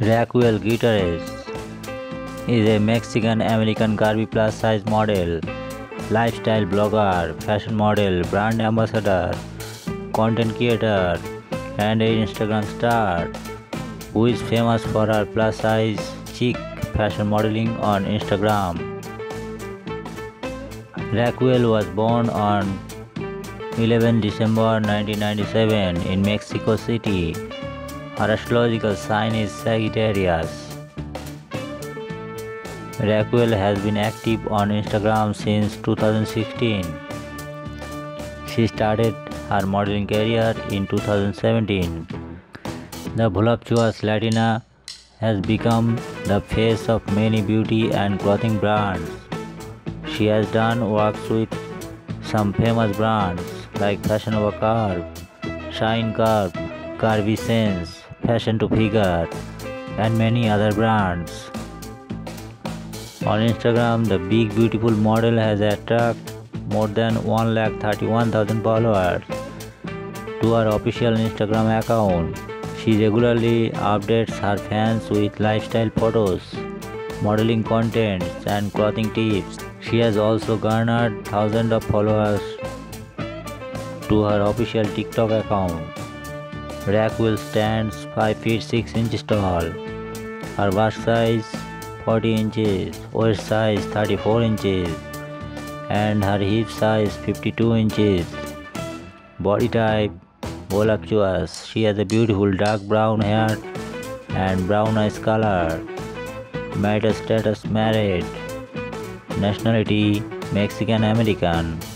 Raquel Gutierrez is a Mexican-American curvy plus-size model, lifestyle blogger, fashion model, brand ambassador, content creator, and an Instagram star who is famous for her plus-size chic fashion modeling on Instagram. Raquel was born on 11 December 1997 in Mexico City. Her astrological sign is Sagittarius. Raquel has been active on Instagram since 2016. She started her modeling career in 2017. The voluptuous Latina has become the face of many beauty and clothing brands. She has done works with some famous brands like Fashion Nova Curve, Shine Curve, Curvy Sense, Fashion to Figure, and many other brands. On Instagram, the big beautiful model has attracted more than 131,000 followers to her official Instagram account. She regularly updates her fans with lifestyle photos, modeling content, and clothing tips. She has also garnered thousands of followers to her official TikTok account. Raquel stands 5 feet 6 inches tall. Her bust size 40 inches, waist size 34 inches, and her hip size 52 inches. Body type voluptuous. She has a beautiful dark brown hair and brown eyes color. Marital status married. Nationality Mexican American.